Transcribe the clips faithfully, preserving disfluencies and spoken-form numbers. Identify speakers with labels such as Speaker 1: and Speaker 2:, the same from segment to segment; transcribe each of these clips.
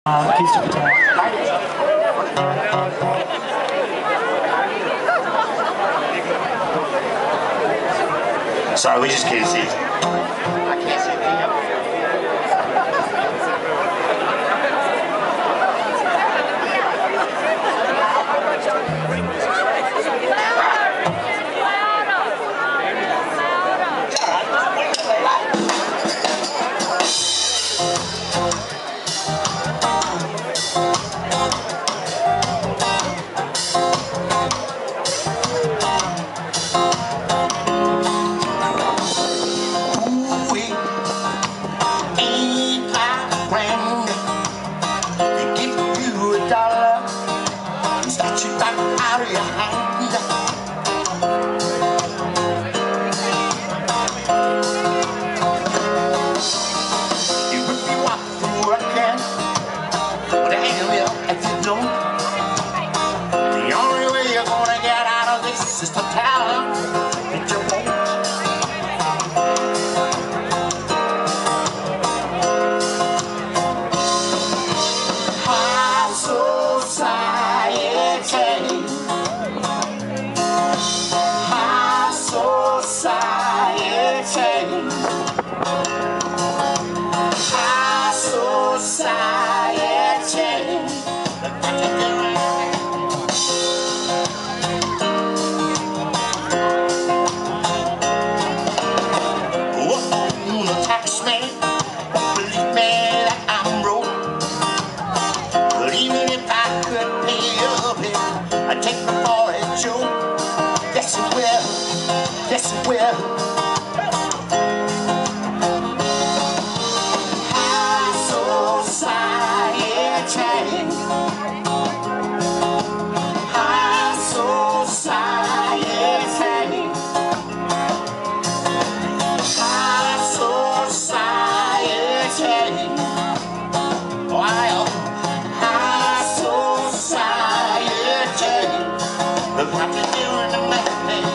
Speaker 1: Uh, acoustic guitar.
Speaker 2: Sorry, we just can't see. I can't see the out of your hand. You would be walking, working, but damn you if you don't. The only way you're gonna get out of this is to tell them that you won't. High society. Yes, it will. High society. High society. High society. Well, high society. Look what you're doing to me.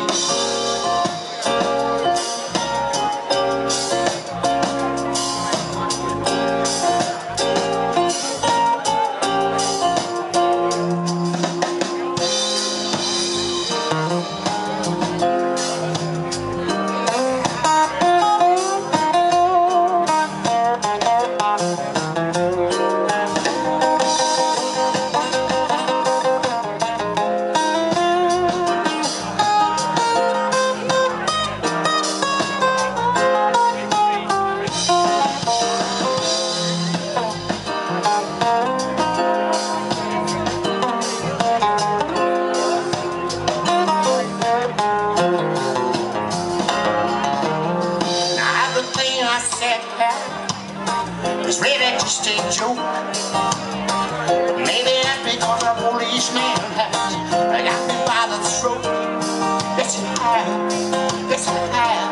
Speaker 2: It's really just a joke. Maybe that's because a policeman has got me by the throat. Yes, it has. Yes, it has.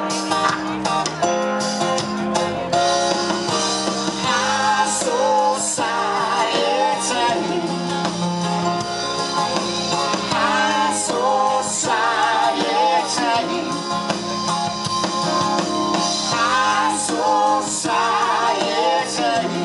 Speaker 2: High society. High society. High society.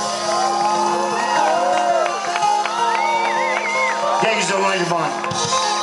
Speaker 2: Thank you so much, Vaughn.